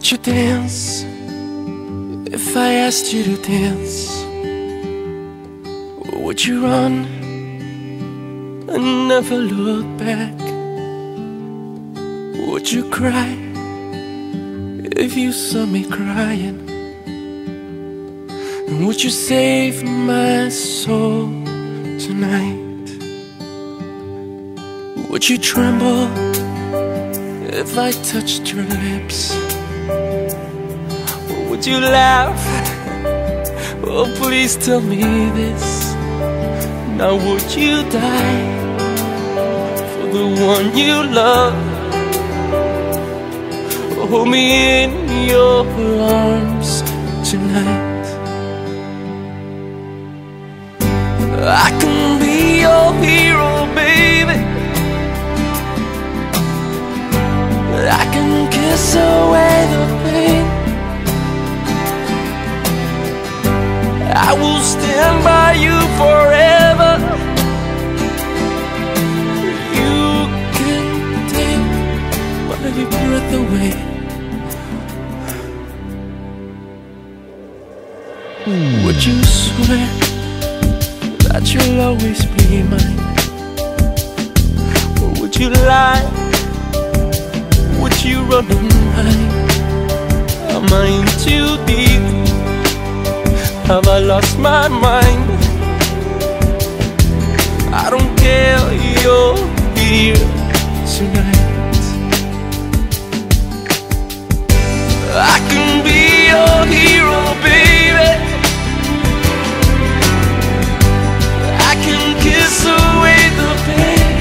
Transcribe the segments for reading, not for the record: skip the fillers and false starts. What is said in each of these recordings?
Would you dance if I asked you to dance? Would you run and never look back? Would you cry if you saw me crying? And would you save my soul tonight? Would you tremble if I touched your lips? Or would you laugh? Oh, please tell me this. Now would you die for the one you love? Hold me in your arms tonight. I can be your hero, baby. I can kiss away the pain. I will stand by you forever. You can take my breath away. Would you swear that you'll always be mine? Or would you lie? Would you run and hide? Am I in too deep? Have I lost my mind? I don't care, you're here tonight. I can be your hero, baby. I can kiss away the pain.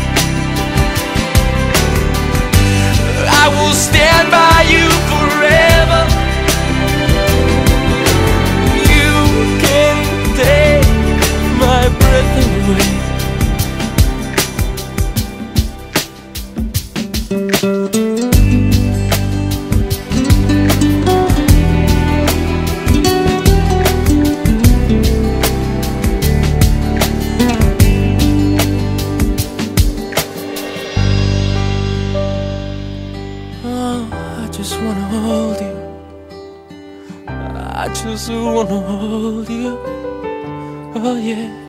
I will stand by you forever. You can take my breath away. I just wanna hold you. I just wanna hold you. Oh yeah.